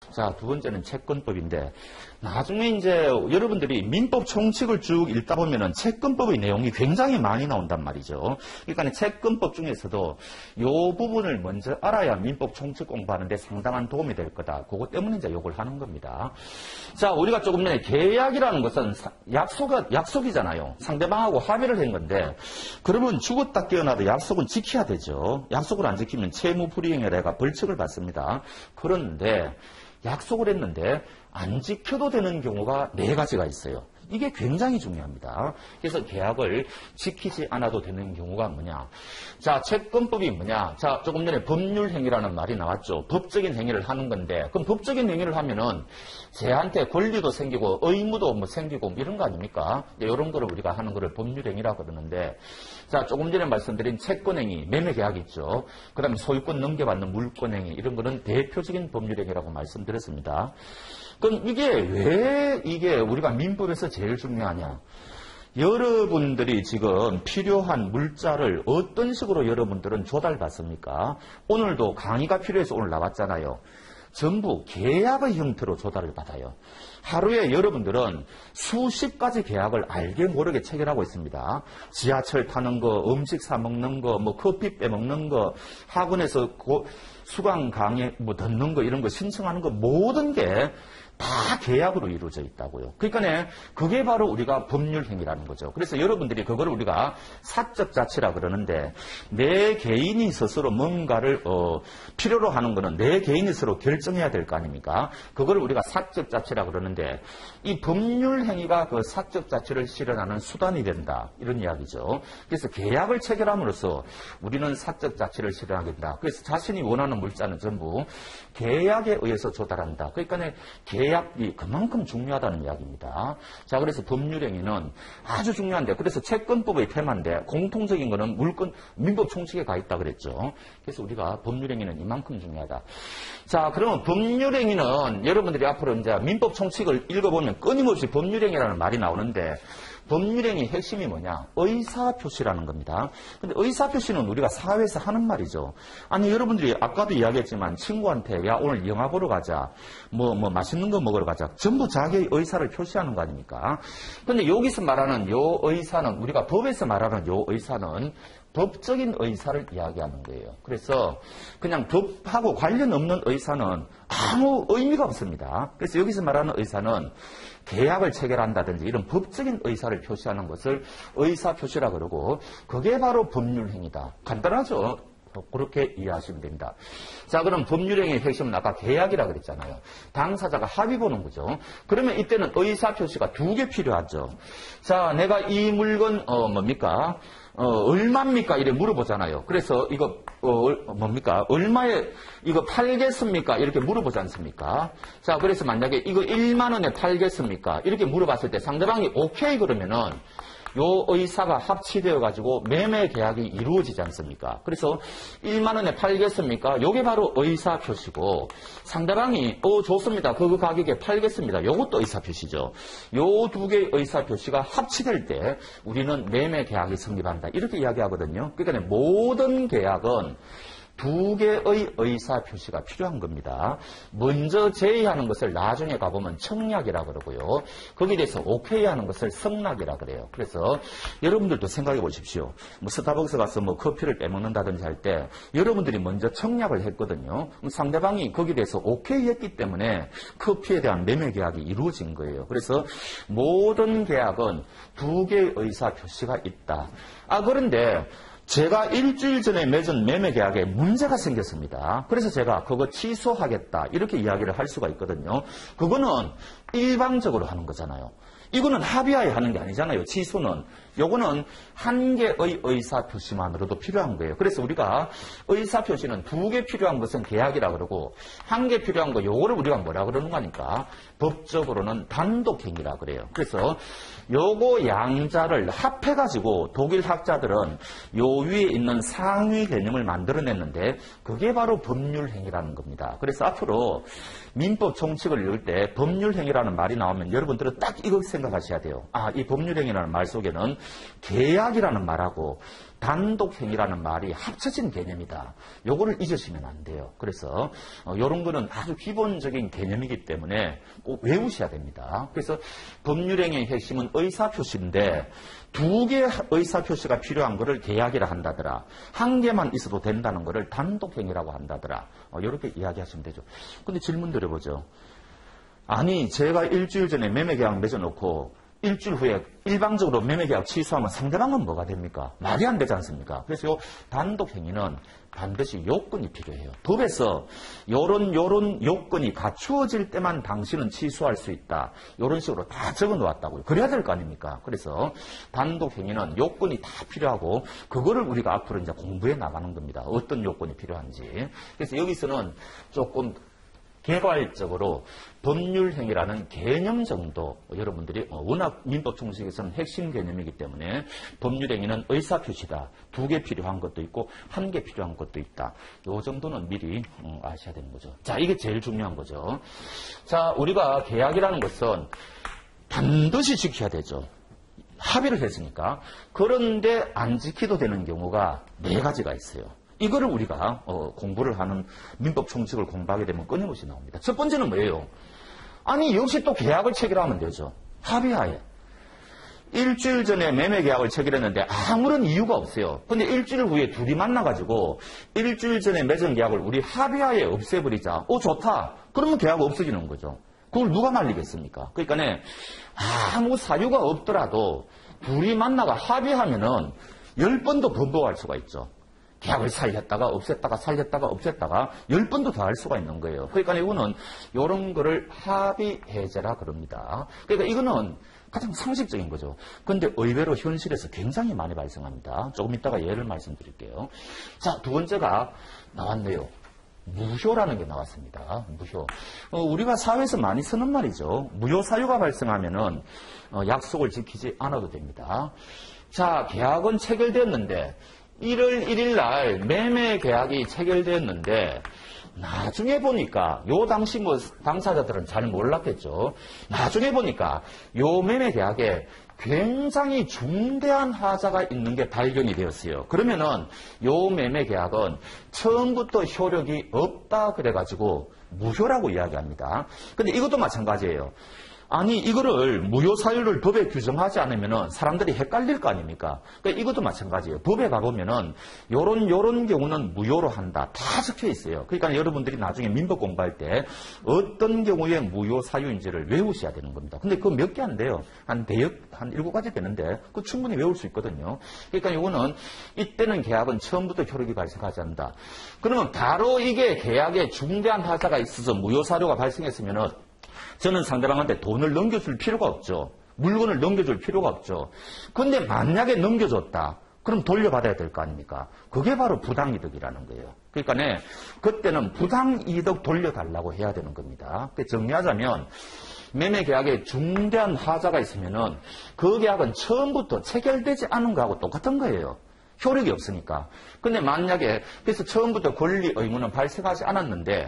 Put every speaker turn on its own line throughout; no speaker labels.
자, 두 번째는 채권법인데, 나중에 이제 여러분들이 민법 총칙을 쭉 읽다 보면은 채권법의 내용이 굉장히 많이 나온단 말이죠. 그러니까 채권법 중에서도 이 부분을 먼저 알아야 민법 총칙 공부하는데 상당한 도움이 될 거다. 그것 때문에 이제 요걸 하는 겁니다. 자, 우리가 조금 전에 계약이라는 것은 약속이잖아요. 상대방하고 합의를 한 건데, 그러면 죽었다 깨어나도 약속은 지켜야 되죠. 약속을 안 지키면 채무불이행에 대해 벌칙을 받습니다. 그런데 약속을 했는데 안 지켜도 되는 경우가 4가지가 있어요. 이게 굉장히 중요합니다. 그래서 계약을 지키지 않아도 되는 경우가 뭐냐. 자, 채권법이 뭐냐. 자, 조금 전에 법률행위라는 말이 나왔죠. 법적인 행위를 하는 건데, 그럼 법적인 행위를 하면은 쟤한테 권리도 생기고 의무도 뭐 생기고 이런 거 아닙니까? 이런 거를 우리가 하는 거를 법률행위라고 그러는데, 자, 조금 전에 말씀드린 채권행위, 매매계약 있죠. 그 다음에 소유권 넘겨받는 물권행위, 이런 거는 대표적인 법률행위라고 말씀드렸습니다. 그럼 이게 우리가 민법에서 제일 중요하냐? 여러분들이 지금 필요한 물자를 어떤 식으로 여러분들은 조달받습니까? 오늘도 강의가 필요해서 오늘 나왔잖아요. 전부 계약의 형태로 조달을 받아요. 하루에 여러분들은 수십 가지 계약을 알게 모르게 체결하고 있습니다. 지하철 타는 거, 음식 사 먹는 거, 뭐 커피 빼먹는 거, 학원에서 수강 강의 뭐 듣는 거, 이런 거 신청하는 거, 모든 게 다 계약으로 이루어져 있다고요. 그러니까 그게 바로 우리가 법률행위라는 거죠. 그래서 여러분들이 그거를 우리가 사적 자치라 그러는데, 내 개인이 스스로 뭔가를 필요로 하는 거는 내 개인이 스스로 결정해야 될 거 아닙니까? 그걸 우리가 사적 자치라 그러는데, 이 법률행위가 그 사적 자치를 실현하는 수단이 된다, 이런 이야기죠. 그래서 계약을 체결함으로써 우리는 사적 자치를 실현하게 된다. 그래서 자신이 원하는 물자는 전부 계약에 의해서 조달한다. 그러니까 계약이 그만큼 중요하다는 이야기입니다. 자, 그래서 법률행위는 아주 중요한데, 그래서 채권법의 테마인데 공통적인 거는 민법 총칙에 가 있다 그랬죠. 그래서 우리가 법률행위는 이만큼 중요하다. 자, 그러면 법률행위는 여러분들이 앞으로 이제 민법 총칙을 읽어보면 끊임없이 법률행위라는 말이 나오는데, 법률행위 핵심이 뭐냐? 의사표시라는 겁니다. 근데 의사표시는 우리가 사회에서 하는 말이죠. 아니, 여러분들이 아까도 이야기했지만 친구한테 야, 오늘 영화 보러 가자. 뭐 맛있는 거 먹으러 가자. 전부 자기의 의사를 표시하는 거 아닙니까? 근데 여기서 말하는 요 의사는, 우리가 법에서 말하는 요 의사는 법적인 의사를 이야기하는 거예요. 그래서 그냥 법하고 관련 없는 의사는 아무 의미가 없습니다. 그래서 여기서 말하는 의사는 계약을 체결한다든지 이런 법적인 의사를 표시하는 것을 의사표시라 그러고, 그게 바로 법률행위다. 간단하죠? 그렇게 이해하시면 됩니다. 자, 그럼 법률행위의 핵심은 아까 계약이라 그랬잖아요. 당사자가 합의 보는 거죠. 그러면 이때는 의사표시가 2개 필요하죠. 자, 내가 이 물건 뭡니까? 얼마입니까? 이렇게 물어보잖아요. 그래서 이거 뭡니까? 얼마에 이거 팔겠습니까? 이렇게 물어보지 않습니까? 자, 그래서 만약에 이거 1만 원에 팔겠습니까? 이렇게 물어봤을 때 상대방이 오케이 그러면은 요 의사가 합치되어 가지고 매매 계약이 이루어지지 않습니까? 그래서 1만 원에 팔겠습니까? 요게 바로 의사 표시고, 상대방이 좋습니다. 그 가격에 팔겠습니다. 요것도 의사 표시죠. 요 2개의 의사 표시가 합치될 때 우리는 매매 계약이 성립한다. 이렇게 이야기하거든요. 그러니까 모든 계약은 2개의 의사 표시가 필요한 겁니다. 먼저 제의하는 것을 나중에 가보면 청약이라 그러고요. 거기에 대해서 오케이 하는 것을 승낙이라 그래요. 그래서 여러분들도 생각해 보십시오. 뭐 스타벅스 가서 뭐 커피를 빼먹는다든지 할 때 여러분들이 먼저 청약을 했거든요. 상대방이 거기에 대해서 오케이 했기 때문에 커피에 대한 매매 계약이 이루어진 거예요. 그래서 모든 계약은 2개의 의사 표시가 있다. 그런데 제가 일주일 전에 맺은 매매 계약에 문제가 생겼습니다. 그래서 제가 그거 취소하겠다, 이렇게 이야기를 할 수가 있거든요. 그거는 일방적으로 하는 거잖아요. 이거는 합의하에 하는 게 아니잖아요. 취소는. 요거는 한 개의 의사표시만으로도 필요한 거예요. 그래서 우리가 의사표시는 2개 필요한 것은 계약이라 그러고, 1개 필요한 거 요거를 우리가 뭐라 그러는 거니까 법적으로는 단독행위라 그래요. 그래서 요거 양자를 합해가지고 독일 학자들은 요 위에 있는 상위 개념을 만들어냈는데, 그게 바로 법률행위라는 겁니다. 그래서 앞으로 민법 총칙을 읽을 때 법률행위라는 말이 나오면 여러분들은 딱 이거 생각하셔야 돼요. 이 법률행위라는 말 속에는 계약이라는 말하고 단독행위라는 말이 합쳐진 개념이다. 요거를 잊으시면 안 돼요. 그래서 이런 거는 아주 기본적인 개념이기 때문에 꼭 외우셔야 됩니다. 그래서 법률행위의 핵심은 의사표시인데 두 개의 의사표시가 필요한 거를 계약이라 한다더라. 한 개만 있어도 된다는 거를 단독행위라고 한다더라. 이렇게 이야기하시면 되죠. 근데 질문 드려보죠. 아니 제가 일주일 전에 매매계약 맺어놓고 일주일 후에 일방적으로 매매계약 취소하면 상대방은 뭐가 됩니까? 말이 안 되지 않습니까? 그래서 요 단독행위는 반드시 요건이 필요해요. 법에서 요런 요건이 갖추어질 때만 당신은 취소할 수 있다. 요런 식으로 다 적어 놓았다고요. 그래야 될 거 아닙니까? 그래서 단독행위는 요건이 다 필요하고 그거를 우리가 앞으로 이제 공부해 나가는 겁니다. 어떤 요건이 필요한지. 그래서 여기서는 조금 개괄적으로 법률행위라는 개념 정도 여러분들이 워낙 민법 총칙에서는 핵심 개념이기 때문에 법률행위는 의사표시다. 두 개 필요한 것도 있고 한 개 필요한 것도 있다. 요 정도는 미리 아셔야 되는 거죠. 자, 이게 제일 중요한 거죠. 자, 우리가 계약이라는 것은 반드시 지켜야 되죠. 합의를 했으니까. 그런데 안 지키도 되는 경우가 네 가지가 있어요. 이거를 우리가 공부를 하는 민법 총칙을 공부하게 되면 끊임없이 나옵니다. 첫 번째는 뭐예요? 아니 역시 또 계약을 체결하면 되죠. 합의하에. 일주일 전에 매매계약을 체결했는데 아무런 이유가 없어요. 근데 일주일 후에 둘이 만나가지고 일주일 전에 맺은 계약을 우리 합의하에 없애버리자. 좋다. 그러면 계약 없어지는 거죠. 그걸 누가 말리겠습니까? 그러니까 아무 사유가 없더라도 둘이 만나가 합의하면은 10번도 번복할 수가 있죠. 계약을 살렸다가 없앴다가 살렸다가 없앴다가 10번도 더 할 수가 있는 거예요. 그러니까 이거는 이런 거를 합의 해제라 그럽니다. 그러니까 이거는 가장 상식적인 거죠. 그런데 의외로 현실에서 굉장히 많이 발생합니다. 조금 이따가 예를 말씀드릴게요. 자, 두 번째가 나왔네요. 무효라는 게 나왔습니다. 무효. 우리가 사회에서 많이 쓰는 말이죠. 무효 사유가 발생하면은 약속을 지키지 않아도 됩니다. 자, 계약은 체결됐는데 1월 1일 날 매매 계약이 체결됐는데 나중에 보니까 요 당시 당사자들은 잘 몰랐겠죠. 나중에 보니까 요 매매 계약에 굉장히 중대한 하자가 있는 게 발견이 되었어요. 그러면은 요 매매 계약은 처음부터 효력이 없다 그래가지고 무효라고 이야기합니다. 근데 이것도 마찬가지예요. 아니 이거를 무효 사유를 법에 규정하지 않으면은 사람들이 헷갈릴 거 아닙니까? 그러니까 이것도 마찬가지예요. 법에 가보면은 요런 경우는 무효로 한다. 다 적혀 있어요. 그러니까 여러분들이 나중에 민법 공부할 때 어떤 경우에 무효 사유인지를 외우셔야 되는 겁니다. 근데 그거 몇 개 안 돼요. 한 7가지 되는데 그거 충분히 외울 수 있거든요. 그러니까 이거는 이때는 계약은 처음부터 효력이 발생하지 않는다. 그러면 바로 이게 계약에 중대한 하자가 있어서 무효 사유가 발생했으면은 저는 상대방한테 돈을 넘겨줄 필요가 없죠. 물건을 넘겨줄 필요가 없죠. 그런데 만약에 넘겨줬다. 그럼 돌려받아야 될 거 아닙니까? 그게 바로 부당이득이라는 거예요. 그러니까 그때는 부당이득 돌려달라고 해야 되는 겁니다. 정리하자면 매매계약에 중대한 하자가 있으면은 그 계약은 처음부터 체결되지 않은 거하고 똑같은 거예요. 효력이 없으니까. 근데 만약에, 그래서 처음부터 권리 의무는 발생하지 않았는데,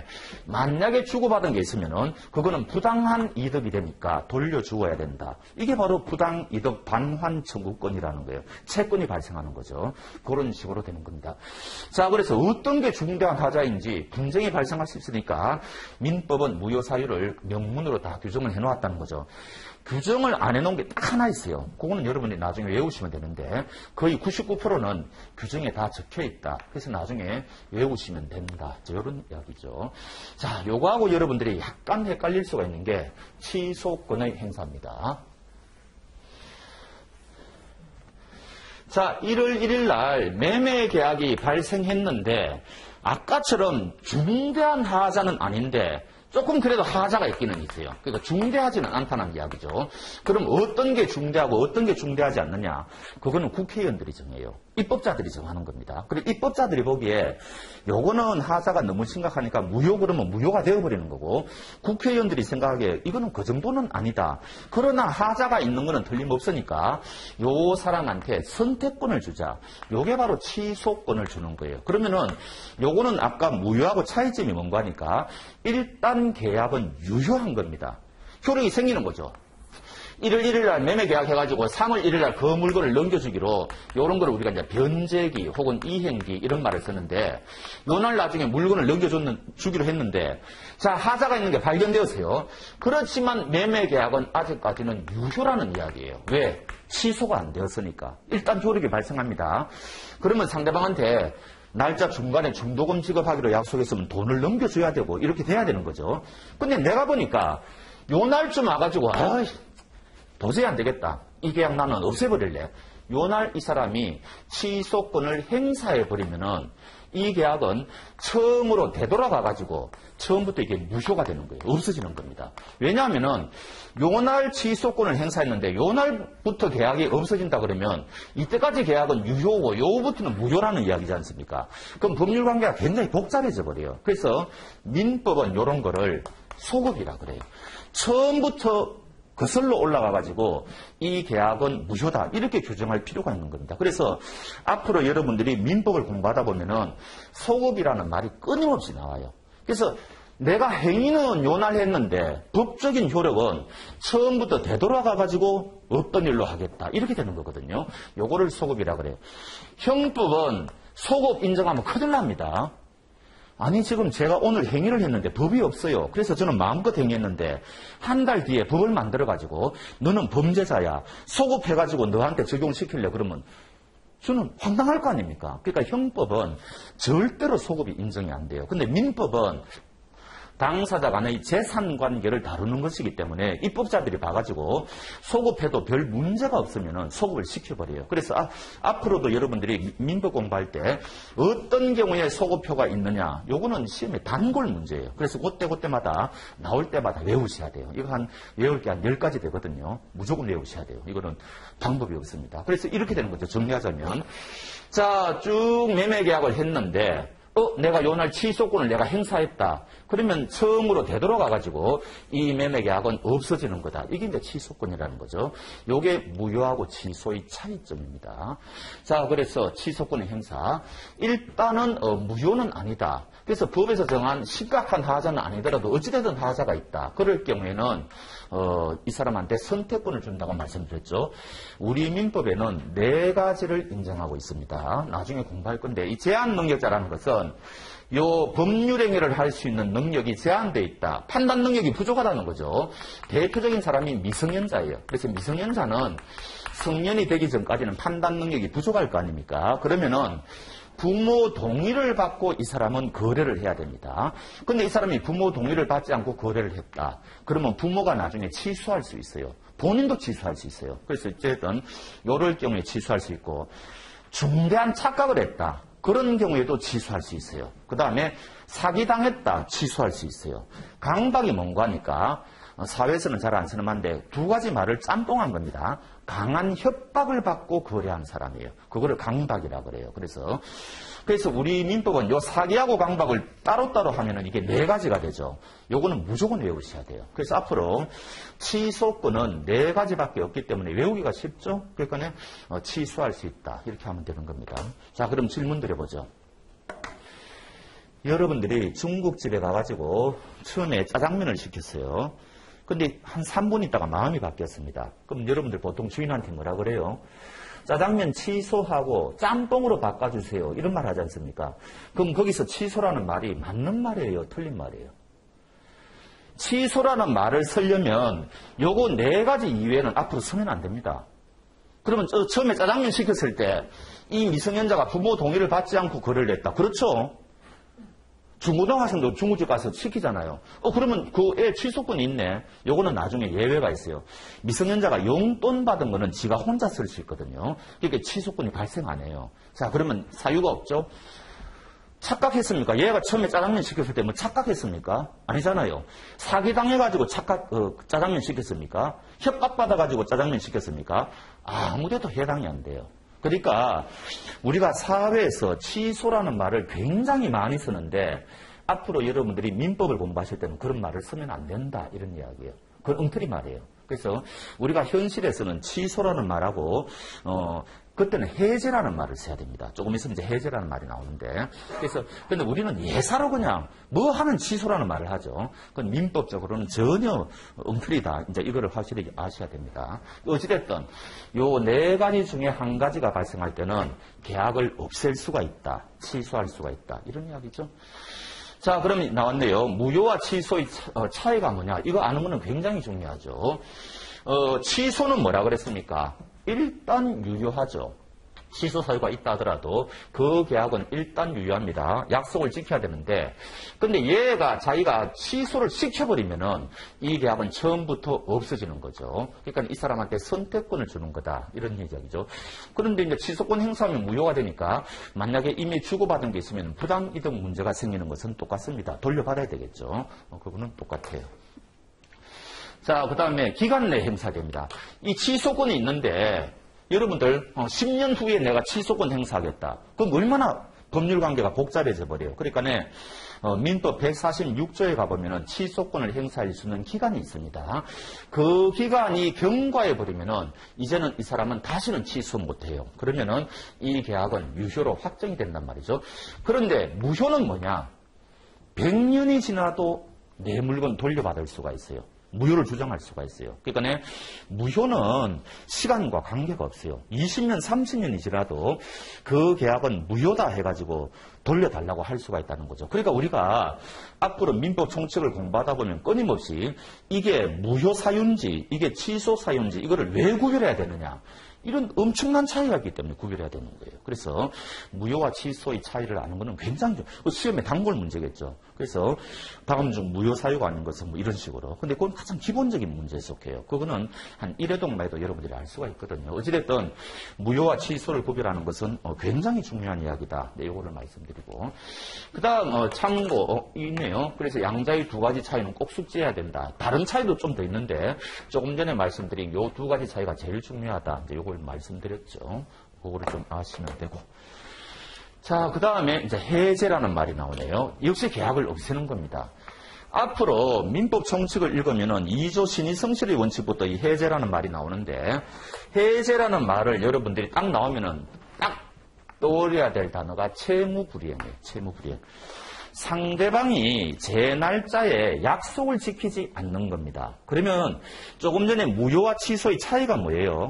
만약에 주고받은 게 있으면은, 그거는 부당한 이득이 되니까 돌려주어야 된다. 이게 바로 부당이득 반환 청구권이라는 거예요. 채권이 발생하는 거죠. 그런 식으로 되는 겁니다. 자, 그래서 어떤 게 중대한 하자인지 분쟁이 발생할 수 있으니까, 민법은 무효 사유를 명문으로 다 규정을 해놓았다는 거죠. 규정을 안 해놓은 게 딱 하나 있어요. 그거는 여러분이 나중에 외우시면 되는데 거의 99%는 규정에 다 적혀 있다. 그래서 나중에 외우시면 된다. 이런 이야기죠. 자, 요거하고 여러분들이 약간 헷갈릴 수가 있는 게 취소권의 행사입니다. 자, 1월 1일 날 매매 계약이 발생했는데 아까처럼 중대한 하자는 아닌데 조금 그래도 하자가 있기는 있어요. 그러니까 중대하지는 않다는 이야기죠. 그럼 어떤 게 중대하고 어떤 게 중대하지 않느냐? 그거는 국회의원들이 정해요. 입법자들이 정하는 겁니다. 그리고 입법자들이 보기에 요거는 하자가 너무 심각하니까 무효 그러면 무효가 되어버리는 거고 국회의원들이 생각하기에 이거는 그 정도는 아니다. 그러나 하자가 있는 거는 틀림없으니까 요 사람한테 선택권을 주자. 요게 바로 취소권을 주는 거예요. 그러면은 요거는 아까 무효하고 차이점이 뭔가 하니까 일단 계약은 유효한 겁니다. 효력이 생기는 거죠. 1월 1일 날 매매 계약해가지고 3월 1일 날 그 물건을 넘겨주기로 요런 걸 우리가 이제 변제기 혹은 이행기 이런 말을 쓰는데 요 날 나중에 물건을 넘겨주기로 했는데 자, 하자가 있는 게 발견되었어요. 그렇지만 매매 계약은 아직까지는 유효라는 이야기예요. 왜? 취소가 안 되었으니까. 일단 조력이 발생합니다. 그러면 상대방한테 날짜 중간에 중도금 지급하기로 약속했으면 돈을 넘겨줘야 되고 이렇게 돼야 되는 거죠. 근데 내가 보니까 요 날쯤 와가지고 도저히 안 되겠다. 이 계약 나는 없애버릴래. 요 날 이 사람이 취소권을 행사해버리면은 이 계약은 처음으로 되돌아가가지고 처음부터 이게 무효가 되는 거예요. 없어지는 겁니다. 왜냐하면은 요 날 취소권을 행사했는데 요 날부터 계약이 없어진다 그러면 이때까지 계약은 유효고 요부터는 무효라는 이야기지 않습니까? 그럼 법률 관계가 굉장히 복잡해져 버려요. 그래서 민법은 요런 거를 소급이라 그래요. 처음부터 거슬러 올라가가지고 이 계약은 무효다 이렇게 규정할 필요가 있는 겁니다. 그래서 앞으로 여러분들이 민법을 공부하다 보면은 소급이라는 말이 끊임없이 나와요. 그래서 내가 행위는 요 날 했는데 법적인 효력은 처음부터 되돌아가가지고 어떤 일로 하겠다 이렇게 되는 거거든요. 요거를 소급이라 그래요. 형법은 소급 인정하면 큰일 납니다. 아니 지금 제가 오늘 행위를 했는데 법이 없어요. 그래서 저는 마음껏 행위했는데 한 달 뒤에 법을 만들어가지고 너는 범죄자야. 소급해가지고 너한테 적용시키려 그러면 저는 황당할 거 아닙니까? 그러니까 형법은 절대로 소급이 인정이 안 돼요. 근데 민법은 당사자 간의 재산 관계를 다루는 것이기 때문에 입법자들이 봐가지고 소급해도 별 문제가 없으면 소급을 시켜버려요. 그래서 앞으로도 여러분들이 민법 공부할 때 어떤 경우에 소급표가 있느냐 요거는 시험에 단골 문제예요. 그래서 그때마다 나올 때마다 외우셔야 돼요. 이거 외울 게 한 10가지 되거든요. 무조건 외우셔야 돼요. 이거는 방법이 없습니다. 그래서 이렇게 되는 거죠. 정리하자면 자, 쭉 매매 계약을 했는데 내가 요 날 취소권을 내가 행사했다. 그러면 처음으로 되돌아가가지고 이 매매 계약은 없어지는 거다. 이게 이제 취소권이라는 거죠. 요게 무효하고 취소의 차이점입니다. 자, 그래서 취소권의 행사. 일단은 무효는 아니다. 그래서 법에서 정한 심각한 하자는 아니더라도 어찌되든 하자가 있다. 그럴 경우에는 이 사람한테 선택권을 준다고 말씀드렸죠. 우리 민법에는 4가지를 인정하고 있습니다. 나중에 공부할 건데 이 제한 능력자라는 것은 요 법률 행위를 할 수 있는 능력이 제한되어 있다. 판단 능력이 부족하다는 거죠. 대표적인 사람이 미성년자예요. 그래서 미성년자는 성년이 되기 전까지는 판단 능력이 부족할 거 아닙니까? 그러면은 부모 동의를 받고 이 사람은 거래를 해야 됩니다. 근데 이 사람이 부모 동의를 받지 않고 거래를 했다. 그러면 부모가 나중에 취소할 수 있어요. 본인도 취소할 수 있어요. 그래서 어쨌든 요럴 경우에 취소할 수 있고 중대한 착각을 했다. 그런 경우에도 취소할 수 있어요. 그 다음에 사기당했다. 취소할 수 있어요. 강박이 뭔가 하니까 사회에서는 잘 안 쓰는 말인데 2가지 말을 짬뽕한 겁니다. 강한 협박을 받고 거래한 사람이에요. 그거를 강박이라 그래요. 그래서 우리 민법은 요 사기하고 강박을 따로따로 하면은 이게 4가지가 되죠. 요거는 무조건 외우셔야 돼요. 그래서 앞으로 취소권은 4가지밖에 없기 때문에 외우기가 쉽죠. 그러니까 취소할 수 있다. 이렇게 하면 되는 겁니다. 자, 그럼 질문 드려보죠. 여러분들이 중국집에 가가지고 처음에 짜장면을 시켰어요. 근데 한 3분 있다가 마음이 바뀌었습니다. 그럼 여러분들 보통 주인한테 뭐라 그래요? 짜장면 취소하고 짬뽕으로 바꿔주세요. 이런 말 하지 않습니까? 그럼 거기서 취소라는 말이 맞는 말이에요? 틀린 말이에요? 취소라는 말을 쓰려면 요거 4가지 이외에는 앞으로 쓰면 안 됩니다. 그러면 처음에 짜장면 시켰을 때 이 미성년자가 부모 동의를 받지 않고 거래를 했다. 그렇죠? 중고등학생도 중국집 가서 시키잖아요. 그러면 그 애 취소권이 있네. 요거는 나중에 예외가 있어요. 미성년자가 용돈 받은 거는 지가 혼자 쓸 수 있거든요. 그러니까 취소권이 발생 안 해요. 자, 그러면 사유가 없죠? 착각했습니까? 얘가 처음에 짜장면 시켰을 때 뭐 착각했습니까? 아니잖아요. 사기당해가지고 짜장면 시켰습니까? 협박받아가지고 짜장면 시켰습니까? 아무데도 해당이 안 돼요. 그러니까 우리가 사회에서 취소라는 말을 굉장히 많이 쓰는데 앞으로 여러분들이 민법을 공부하실 때는 그런 말을 쓰면 안 된다 이런 이야기예요. 그건 엉터리 말이에요. 그래서 우리가 현실에서는 취소라는 말하고 그때는 해제라는 말을 써야 됩니다. 조금 있으면 이제 해제라는 말이 나오는데, 그래서 근데 우리는 예사로 그냥 뭐 하면 취소라는 말을 하죠. 그건 민법적으로는 전혀 엉터리다. 이제 이거를 확실히 아셔야 됩니다. 어찌됐든 요 네 가지 중에 한 가지가 발생할 때는 계약을 없앨 수가 있다, 취소할 수가 있다, 이런 이야기죠. 자, 그럼 나왔네요. 무효와 취소의 차이가 뭐냐? 이거 아는 거는 굉장히 중요하죠. 취소는 뭐라 그랬습니까? 일단 유효하죠. 취소 사유가 있다 하더라도 그 계약은 일단 유효합니다. 약속을 지켜야 되는데, 근데 얘가 자기가 취소를 시켜버리면은 이 계약은 처음부터 없어지는 거죠. 그러니까 이 사람한테 선택권을 주는 거다, 이런 얘기죠. 그런데 이제 취소권 행사하면 무효가 되니까 만약에 이미 주고받은 게 있으면 부당이득 문제가 생기는 것은 똑같습니다. 돌려받아야 되겠죠. 그거는 똑같아요. 자, 그 다음에 기간 내에 행사됩니다. 이 취소권이 있는데 여러분들 10년 후에 내가 취소권 행사하겠다. 그럼 얼마나 법률 관계가 복잡해져 버려요. 그러니까 민법 146조에 가보면 취소권을 행사할 수 있는 기간이 있습니다. 그 기간이 경과해 버리면 이제는 이 사람은 다시는 취소 못해요. 그러면 이 계약은 유효로 확정이 된단 말이죠. 그런데 무효는 뭐냐? 100년이 지나도 내 물건 돌려받을 수가 있어요. 무효를 주장할 수가 있어요. 그러니까 무효는 시간과 관계가 없어요. 20년, 30년이 지나도 그 계약은 무효다 해가지고 돌려달라고 할 수가 있다는 거죠. 그러니까 우리가 앞으로 민법 총칙을 공부하다 보면 끊임없이 이게 무효 사유인지 이게 취소 사유인지 이거를 왜 구별해야 되느냐, 이런 엄청난 차이가 있기 때문에 구별해야 되는 거예요. 그래서 무효와 취소의 차이를 아는 것은 굉장히 시험에 단골 문제겠죠. 그래서 다음 중 무효 사유가 아닌 것은 뭐 이런 식으로. 근데 그건 가장 기본적인 문제에 속해요. 그거는 한 1회독만 해도 여러분들이 알 수가 있거든요. 어찌됐든 무효와 취소를 구별하는 것은 굉장히 중요한 이야기다. 네, 이거를 말씀드리고. 그 다음 참고 있네요. 그래서 양자의 두 가지 차이는 꼭 숙지해야 된다. 다른 차이도 좀 더 있는데 조금 전에 말씀드린 요 두 가지 차이가 제일 중요하다. 이제 요걸 말씀드렸죠. 그거를 좀 아시면 되고. 자, 그 다음에 이제 해제라는 말이 나오네요. 역시 계약을 없애는 겁니다. 앞으로 민법 총칙을 읽으면은 2조 신의성실의 원칙부터 이 해제라는 말이 나오는데, 해제라는 말을 여러분들이 딱 나오면은 딱 떠올려야 될 단어가 채무불이행이에요. 채무불이행. 상대방이 제 날짜에 약속을 지키지 않는 겁니다. 그러면 조금 전에 무효와 취소의 차이가 뭐예요?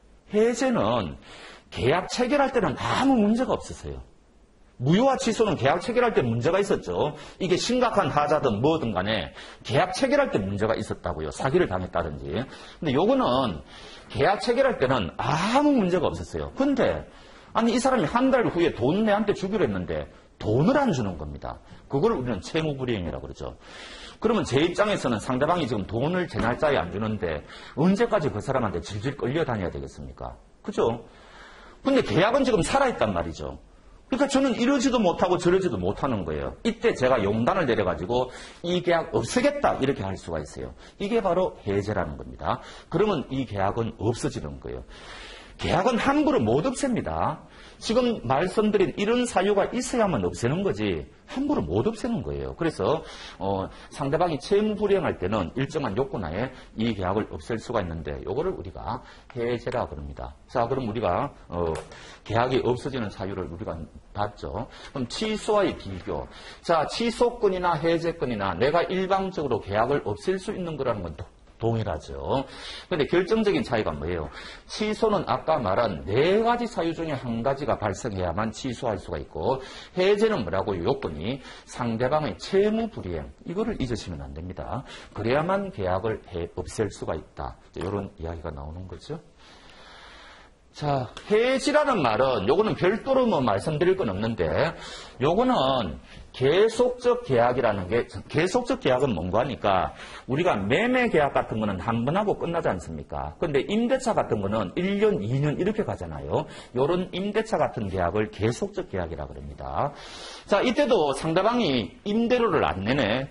해제는 계약 체결할 때는 아무 문제가 없었어요. 무효와 취소는 계약 체결할 때 문제가 있었죠. 이게 심각한 하자든 뭐든 간에 계약 체결할 때 문제가 있었다고요. 사기를 당했다든지. 근데 요거는 계약 체결할 때는 아무 문제가 없었어요. 근데 아니 이 사람이 한 달 후에 돈 내한테 주기로 했는데 돈을 안 주는 겁니다. 그걸 우리는 채무불이행이라고 그러죠. 그러면 제 입장에서는 상대방이 지금 돈을 제 날짜에 안 주는데 언제까지 그 사람한테 질질 끌려다녀야 되겠습니까? 그죠? 근데 계약은 지금 살아있단 말이죠. 그러니까 저는 이러지도 못하고 저러지도 못하는 거예요. 이때 제가 용단을 내려가지고 이 계약 없애겠다 이렇게 할 수가 있어요. 이게 바로 해제라는 겁니다. 그러면 이 계약은 없어지는 거예요. 계약은 함부로 못 없앱니다. 지금 말씀드린 이런 사유가 있어야만 없애는 거지 함부로 못 없애는 거예요. 그래서 상대방이 채무불이행할 때는 일정한 요건하에 이 계약을 없앨 수가 있는데 요거를 우리가 해제라 그럽니다. 자, 그럼 우리가 계약이 없어지는 사유를 우리가 봤죠. 그럼 취소와의 비교. 자, 취소권이나 해제권이나 내가 일방적으로 계약을 없앨 수 있는 거라는 건 동일하죠. 그런데 결정적인 차이가 뭐예요? 취소는 아까 말한 네 가지 사유 중에 한 가지가 발생해야만 취소할 수가 있고, 해제는 뭐라고요? 요건이 상대방의 채무불이행, 이거를 잊으시면 안 됩니다. 그래야만 계약을 없앨 수가 있다. 이런 이야기가 나오는 거죠. 자, 해지라는 말은 요거는 별도로 뭐 말씀드릴 건 없는데, 요거는 계속적 계약이라는 게, 계속적 계약은 뭔가 하니까 우리가 매매 계약 같은 거는 한 번 하고 끝나지 않습니까? 근데 임대차 같은 거는 1년, 2년 이렇게 가잖아요. 요런 임대차 같은 계약을 계속적 계약이라고 합니다. 자, 이때도 상대방이 임대료를 안 내네.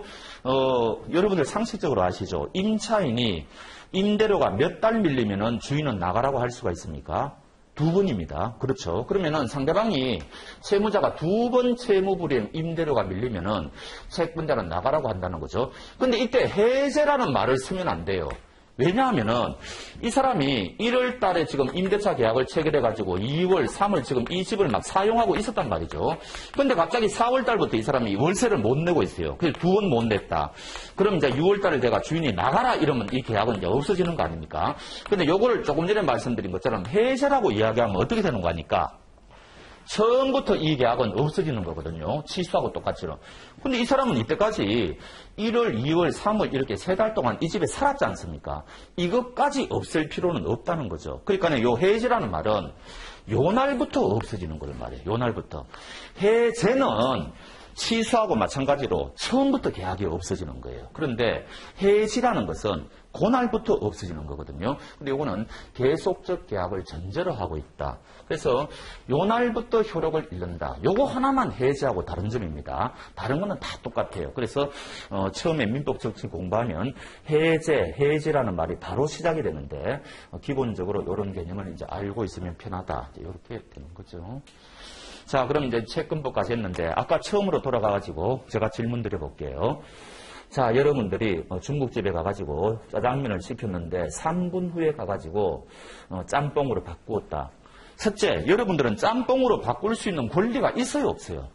여러분들 상식적으로 아시죠? 임차인이 임대료가 몇 달 밀리면은 주인은 나가라고 할 수가 있습니까? 2번입니다. 그렇죠. 그러면은 상대방이 채무자가 2번 채무불이행 임대료가 밀리면은 채권자는 나가라고 한다는 거죠. 근데 이때 해제라는 말을 쓰면 안 돼요. 왜냐하면은 이 사람이 1월 달에 지금 임대차 계약을 체결해가지고 2월, 3월 지금 이 집을 막 사용하고 있었단 말이죠. 근데 갑자기 4월 달부터 이 사람이 월세를 못 내고 있어요. 그래서 2번 못 냈다. 그럼 이제 6월 달에 내가 주인이 나가라 이러면 이 계약은 이제 없어지는 거 아닙니까? 근데 요거를 조금 전에 말씀드린 것처럼 해제라고 이야기하면 어떻게 되는 거 아닙니까? 처음부터 이 계약은 없어지는 거거든요. 취소하고 똑같이요. 근데 이 사람은 이때까지 1월, 2월, 3월 이렇게 3달 동안 이 집에 살았지 않습니까? 이것까지 없앨 필요는 없다는 거죠. 그러니까 요 해제라는 말은 요 날부터 없어지는 걸 말이에요. 요 날부터. 해제는 취소하고 마찬가지로 처음부터 계약이 없어지는 거예요. 그런데 해지라는 것은 그날부터 없어지는 거거든요. 근데 요거는 계속적 계약을 전제로 하고 있다. 그래서 요 날부터 효력을 잃는다. 요거 하나만 해지하고 다른 점입니다. 다른 거는 다 똑같아요. 그래서 처음에 민법 정치 공부하면 해제라는 말이 바로 시작이 되는데 기본적으로 이런 개념을 이제 알고 있으면 편하다. 이렇게 되는 거죠. 자, 그럼 이제 채권법까지 했는데 아까 처음으로 돌아가가지고 제가 질문 드려볼게요. 자, 여러분들이 중국집에 가가지고 짜장면을 시켰는데 3분 후에 가가지고 짬뽕으로 바꾸었다. 첫째, 여러분들은 짬뽕으로 바꿀 수 있는 권리가 있어요, 없어요?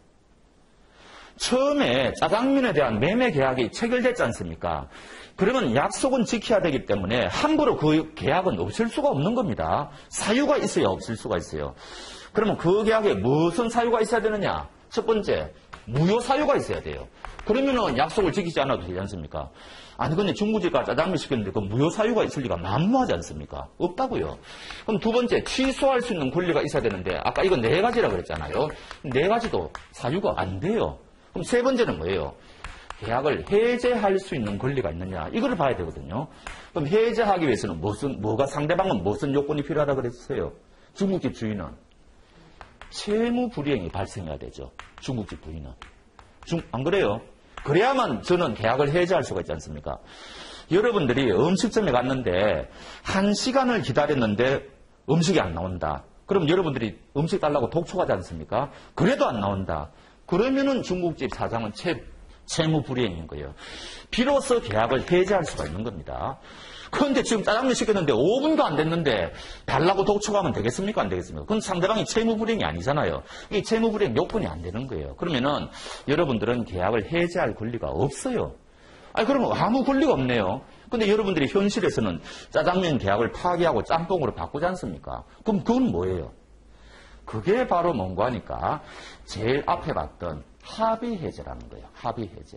처음에 짜장면에 대한 매매 계약이 체결됐지 않습니까? 그러면 약속은 지켜야 되기 때문에 함부로 그 계약은 없을 수가 없는 겁니다. 사유가 있어야 없을 수가 있어요. 그러면 그 계약에 무슨 사유가 있어야 되느냐? 첫 번째, 무효 사유가 있어야 돼요. 그러면은 약속을 지키지 않아도 되지 않습니까? 아니, 근데 중국집가 짜장면 시켰는데 그 무효 사유가 있을 리가 만무하지 않습니까? 없다고요. 그럼 두 번째, 취소할 수 있는 권리가 있어야 되는데, 아까 이거 4가지라 그랬잖아요. 4가지도 사유가 안 돼요. 그럼 세 번째는 뭐예요? 계약을 해제할 수 있는 권리가 있느냐? 이걸 봐야 되거든요. 그럼 해제하기 위해서는 상대방은 무슨 요건이 필요하다 그랬어요? 중국집 주인은 채무 불이행이 발생해야 되죠. 중국집 부인은. 안 그래요? 그래야만 저는 계약을 해제할 수가 있지 않습니까? 여러분들이 음식점에 갔는데 1시간을 기다렸는데 음식이 안 나온다. 그럼 여러분들이 음식 달라고 독촉하지 않습니까? 그래도 안 나온다. 그러면은 중국집 사장은 채무 불이행인 거예요. 비로소 계약을 해제할 수가 있는 겁니다. 그런데 지금 짜장면 시켰는데 5분도 안 됐는데 달라고 독촉하면 되겠습니까? 안 되겠습니까? 그건 상대방이 채무불이행이 아니잖아요. 이게 채무불이행 요건이 안 되는 거예요. 그러면은 여러분들은 계약을 해제할 권리가 없어요. 아니, 그러면 아무 권리가 없네요. 근데 여러분들이 현실에서는 짜장면 계약을 파기하고 짬뽕으로 바꾸지 않습니까? 그럼 그건 뭐예요? 그게 바로 뭔가 하니까 제일 앞에 봤던 합의해제라는 거예요. 합의해제.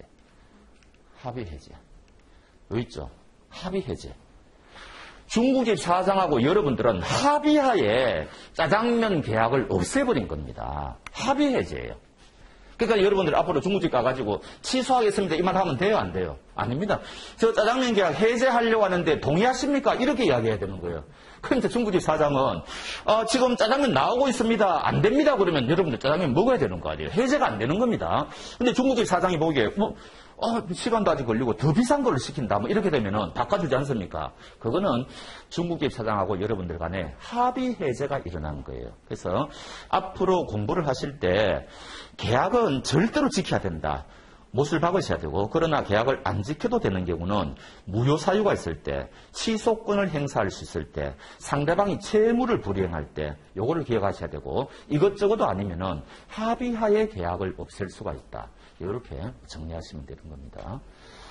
여기 있죠? 합의해제. 중국집 사장하고 여러분들은 합의하에 짜장면 계약을 없애버린 겁니다. 합의해제예요. 그러니까 여러분들 앞으로 중국집 가가지고 취소하겠습니다. 이만 하면 돼요? 안 돼요? 아닙니다. 저 짜장면 계약 해제하려고 하는데 동의하십니까? 이렇게 이야기해야 되는 거예요. 그런데 중국집 사장은 지금 짜장면 나오고 있습니다. 안 됩니다. 그러면 여러분들 짜장면 먹어야 되는 거 아니에요? 해제가 안 되는 겁니다. 근데 중국집 사장이 보기에 시간도 아직 걸리고 더 비싼 걸 시킨다. 이렇게 되면은 바꿔주지 않습니까? 그거는 중국집 사장하고 여러분들 간에 합의 해제가 일어난 거예요. 그래서 앞으로 공부를 하실 때 계약은 절대로 지켜야 된다. 못을 박으셔야 되고, 그러나 계약을 안 지켜도 되는 경우는 무효 사유가 있을 때, 취소권을 행사할 수 있을 때, 상대방이 채무를 불이행할 때, 요거를 기억하셔야 되고, 이것저것도 아니면은 합의하에 계약을 없앨 수가 있다. 이렇게 정리하시면 되는 겁니다.